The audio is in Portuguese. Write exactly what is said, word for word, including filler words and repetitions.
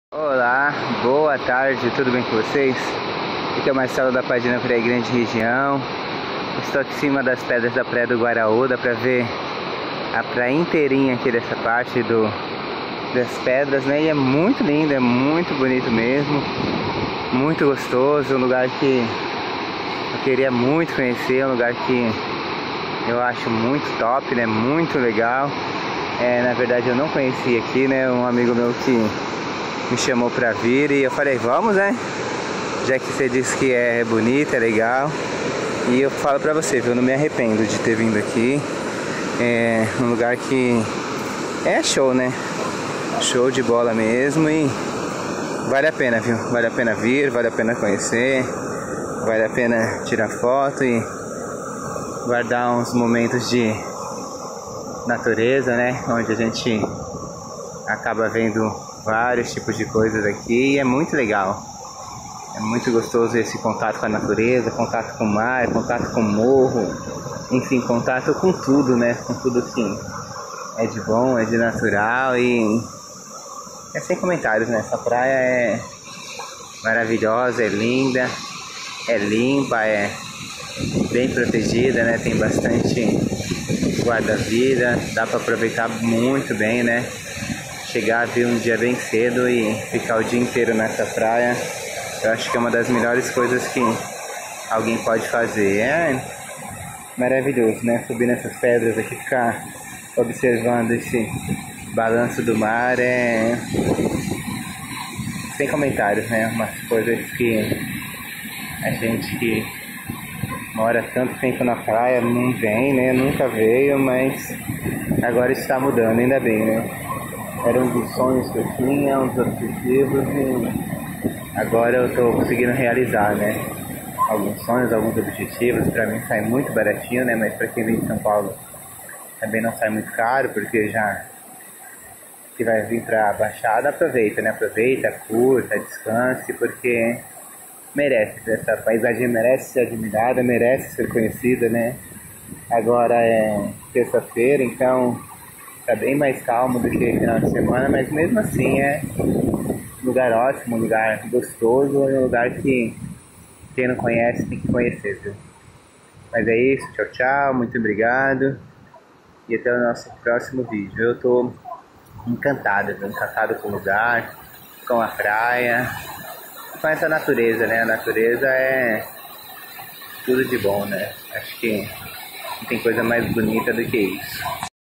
Olá, boa tarde, tudo bem com vocês? Aqui é o Marcelo da página Praia Grande Região. Estou aqui em cima das pedras da Praia do Guaraú. Dá pra ver a praia inteirinha aqui dessa parte do, das pedras, né? E é muito lindo, é muito bonito mesmo. Muito gostoso, um lugar que eu queria muito conhecer, um lugar que eu acho muito top, né? Muito legal. É, na verdade eu não conhecia aqui, né? Um amigo meu que me chamou pra vir e eu falei, vamos, né? Já que você disse que é bonita, é legal. E eu falo pra você, viu? Eu não me arrependo de ter vindo aqui. É um lugar que é show, né? Show de bola mesmo e vale a pena, viu? Vale a pena vir, vale a pena conhecer, vale a pena tirar foto e guardar uns momentos de natureza, né? Onde a gente acaba vendo vários tipos de coisas aqui e é muito legal. É muito gostoso esse contato com a natureza, contato com o mar, contato com o morro, enfim, contato com tudo, né? Com tudo que é de bom, é de natural e é sem comentários, né? Essa praia é maravilhosa, é linda, é limpa, é bem protegida, né? Tem bastante guarda-vida, dá para aproveitar muito bem, né? Chegar, vir um dia bem cedo e ficar o dia inteiro nessa praia, eu acho que é uma das melhores coisas que alguém pode fazer. É maravilhoso, né? Subir nessas pedras aqui, ficar observando esse balanço do mar, é sem comentários, né? Umas coisas que a gente que mora tanto tempo na praia não vem, né? Nunca veio, mas agora está mudando, ainda bem, né? Era um dos sonhos que eu tinha, um dos objetivos e agora eu estou conseguindo realizar, né? Alguns sonhos, alguns objetivos. Para mim sai muito baratinho, né? Mas para quem vem de São Paulo também não sai muito caro, porque já que vai vir para a Baixada, aproveita, né? Aproveita, curta, descanse, porque merece. Essa paisagem merece ser admirada, merece ser conhecida, né? Agora é terça-feira, então tá bem mais calmo do que final de semana, mas mesmo assim é um lugar ótimo, um lugar gostoso, um lugar que quem não conhece tem que conhecer, viu? Mas é isso, tchau, tchau, muito obrigado e até o nosso próximo vídeo. Eu tô encantado, viu? Encantado com o lugar, com a praia, com essa natureza, né? A natureza é tudo de bom, né? Acho que não tem coisa mais bonita do que isso.